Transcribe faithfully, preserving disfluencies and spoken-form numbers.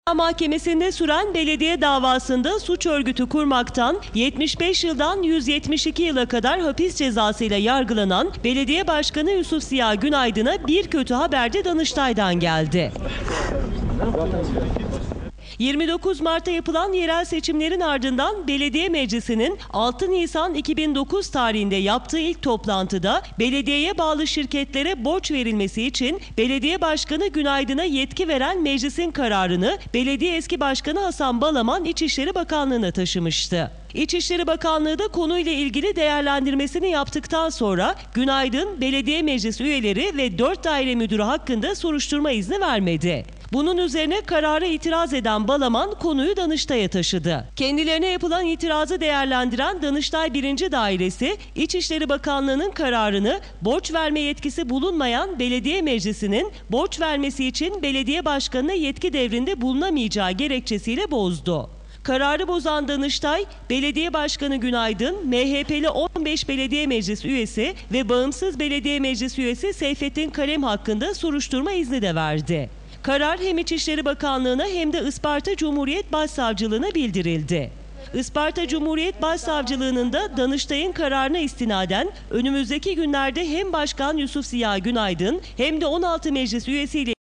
Mahkemesi'nde süren belediye davasında suç örgütü kurmaktan yetmiş beş yıldan yüz yetmiş iki yıla kadar hapis cezasıyla yargılanan Belediye Başkanı Yusuf Ziya Günaydın'a bir kötü haber de Danıştay'dan geldi. yirmi dokuz Mart'ta yapılan yerel seçimlerin ardından Belediye Meclisi'nin altı Nisan iki bin dokuz tarihinde yaptığı ilk toplantıda belediyeye bağlı şirketlere borç verilmesi için Belediye Başkanı Günaydın'a yetki veren meclisin kararını Belediye Eski Başkanı Hasan Balaman İçişleri Bakanlığı'na taşımıştı. İçişleri Bakanlığı da konuyla ilgili değerlendirmesini yaptıktan sonra Günaydın, Belediye Meclis üyeleri ve dört daire müdürü hakkında soruşturma izni vermedi. Bunun üzerine karara itiraz eden Balaman konuyu Danıştay'a taşıdı. Kendilerine yapılan itirazı değerlendiren Danıştay birinci Dairesi, İçişleri Bakanlığı'nın kararını borç verme yetkisi bulunmayan Belediye Meclisi'nin borç vermesi için belediye başkanına yetki devrinde bulunamayacağı gerekçesiyle bozdu. Kararı bozan Danıştay, Belediye Başkanı Günaydın, M H P'li on beş Belediye Meclis üyesi ve bağımsız Belediye Meclis üyesi Seyfettin Kalem hakkında soruşturma izni de verdi. Karar hem İçişleri Bakanlığı'na hem de Isparta Cumhuriyet Başsavcılığı'na bildirildi. Isparta Cumhuriyet Başsavcılığı'nın da Danıştay'ın kararına istinaden önümüzdeki günlerde hem Başkan Yusuf Ziya Günaydın hem de on altı meclis üyesiyle